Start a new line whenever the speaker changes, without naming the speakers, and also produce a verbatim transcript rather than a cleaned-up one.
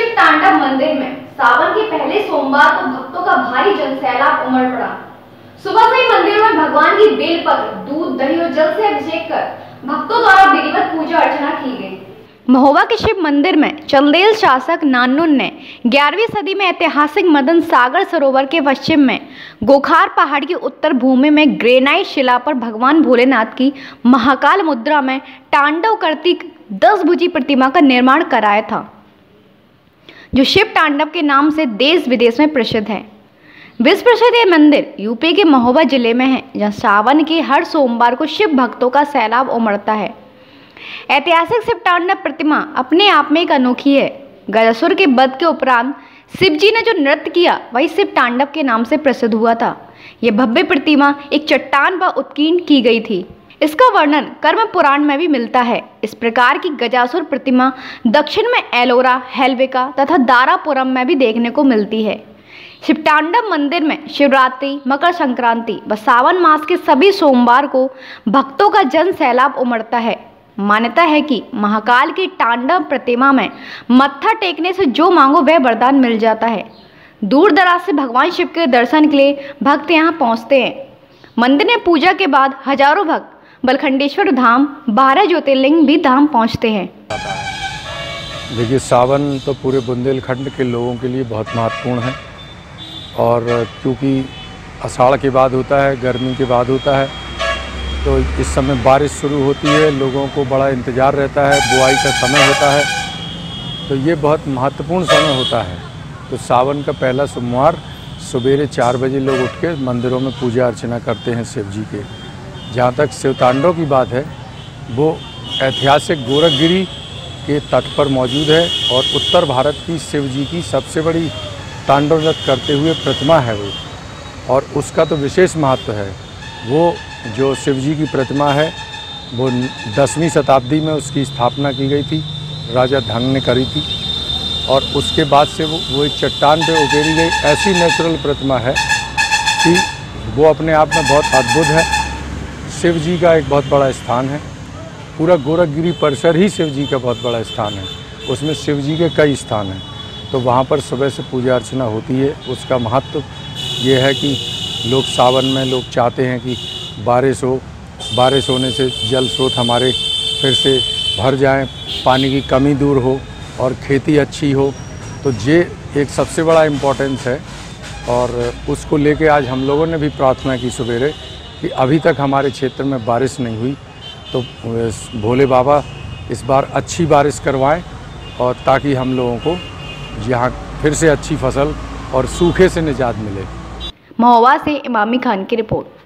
शिव तांडव मंदिर में सावन के पहले सोमवार को भक्तों का भारी जनसैलाब उमड़ पड़ा। सुबह से ही मंदिर में भगवान की बेलपत्र, दूध, दही और जल से अभिषेक कर भक्तों द्वारा विधिवत पूजा अर्चना की गई। महोबा के शिव मंदिर में चंदेल शासक नान्नुन ने ग्यारहवीं सदी में ऐतिहासिक मदन सागर सरोवर के पश्चिम में गोखार पहाड़ की उत्तर भूमि में ग्रेनाइट शिला पर भगवान भोलेनाथ की महाकाल मुद्रा में तांडव करती दस भुजी प्रतिमा का निर्माण कराया था, जो शिव तांडव के नाम से देश विदेश में प्रसिद्ध है। विश्व प्रसिद्ध ये मंदिर यूपी के महोबा जिले में है, जहाँ सावन के हर सोमवार को शिव भक्तों का सैलाब उमड़ता है। ऐतिहासिक शिव तांडव प्रतिमा अपने आप में एक अनोखी है। गजासुर के वध के उपरांत शिव जी ने जो नृत्य किया वही शिव तांडव के नाम से प्रसिद्ध हुआ था। यह भव्य प्रतिमा एक चट्टान पर उत्कीर्ण की गई थी। इसका वर्णन कर्म पुराण में भी मिलता है। इस प्रकार की गजासुर प्रतिमा दक्षिण में एलोरा, हेलविका तथा दारापुरम में भी देखने को मिलती है। शिव तांडव मंदिर में शिवरात्रि, मकर संक्रांति व सावन मास के सभी सोमवार को भक्तों का जन सैलाब उमड़ता है। मान्यता है कि महाकाल की तांडव प्रतिमा में मत्था टेकने से जो मांगो वह वरदान मिल जाता है। दूर दराज से भगवान शिव के दर्शन के लिए भक्त यहाँ पहुँचते हैं। मंदिर में पूजा के बाद हजारों भक्त बलखंडेश्वर धाम, बारह ज्योतिर्लिंग भी धाम पहुँचते हैं।
देखिए, सावन तो पूरे बुंदेलखंड के लोगों के लिए बहुत महत्वपूर्ण है, और क्योंकि आषाढ़ के बाद होता है, गर्मी के बाद होता है, तो इस समय बारिश शुरू होती है, लोगों को बड़ा इंतज़ार रहता है, बुआई का समय होता है, तो ये बहुत महत्वपूर्ण समय होता है। तो सावन का पहला सोमवार सवेरे चार बजे लोग उठ के मंदिरों में पूजा अर्चना करते हैं शिव जी के। जहाँ तक शिव तांडव की बात है, वो ऐतिहासिक गोरखगिरी के तट पर मौजूद है और उत्तर भारत की शिव जी की सबसे बड़ी तांडव नृत्य करते हुए प्रतिमा है वो, और उसका तो विशेष महत्व है। वो जो शिव जी की प्रतिमा है वो दसवीं शताब्दी में उसकी स्थापना की गई थी, राजा धंग ने करी थी, और उसके बाद से वो वो एक चट्टान पे उकेरी गई ऐसी नेचुरल प्रतिमा है कि वो अपने आप में बहुत अद्भुत है। शिव जी का एक बहुत बड़ा स्थान है, पूरा गोरखगिरी परिसर ही शिव जी का बहुत बड़ा स्थान है, उसमें शिव जी के कई स्थान हैं, तो वहाँ पर सुबह से पूजा अर्चना होती है। उसका महत्व ये है कि लोग सावन में लोग चाहते हैं कि बारिश हो, बारिश होने से जल स्रोत हमारे फिर से भर जाएं, पानी की कमी दूर हो और खेती अच्छी हो, तो ये एक सबसे बड़ा इम्पोर्टेंस है। और उसको लेके आज हम लोगों ने भी प्रार्थना की सवेरे कि अभी तक हमारे क्षेत्र में बारिश नहीं हुई, तो भोले बाबा इस बार अच्छी बारिश करवाएं, और ताकि हम लोगों को यहाँ फिर से अच्छी फसल और सूखे से निजात मिले।
महोबा से इमामी खान की रिपोर्ट।